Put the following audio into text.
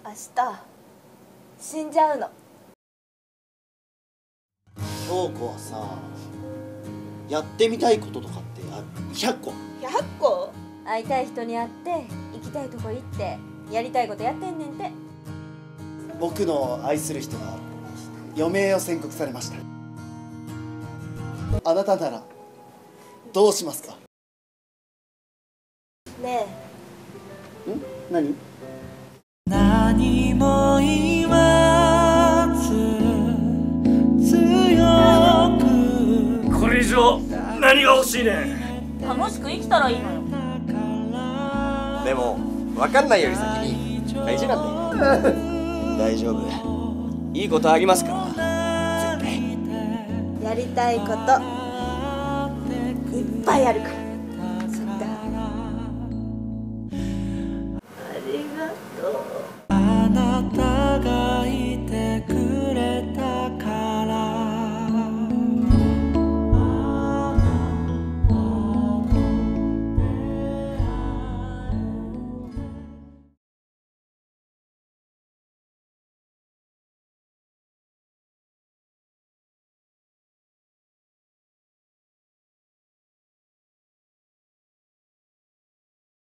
明日死んじゃうの。 京子はさ、やってみたいこととかって100個 100個？会いたい人に会って行きたいとこ行ってやりたいことやってんねんて。 僕の愛する人が余命を宣告されました。あなたならどうしますか？ ねえ。 何？ 何も言わず強く。 これ以上何が欲しいねん。 楽しく生きたらいいのよ。 でも分かんないより先に大事なんだよ。大丈夫、いいことありますから絶対。 やりたいこといっぱいあるから。そっか。ありがとう。